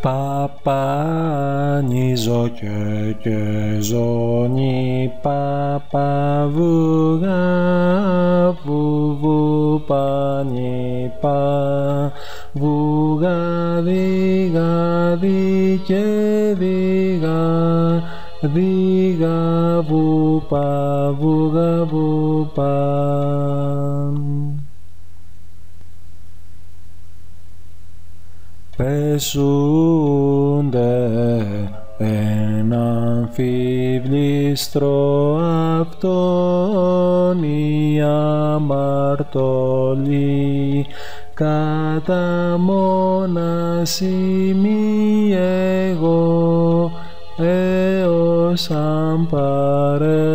Παπάνι ζω και ζώνη παπα βουγα βουβου πανι πα βουγα δίγα δι και δίγα βουπα βουγα βουπα. Πεσούνται εν αμφιβλήστρο αυτόν οι αμαρτωλοί, κατά μονασί μη εγώ έως αν παρέ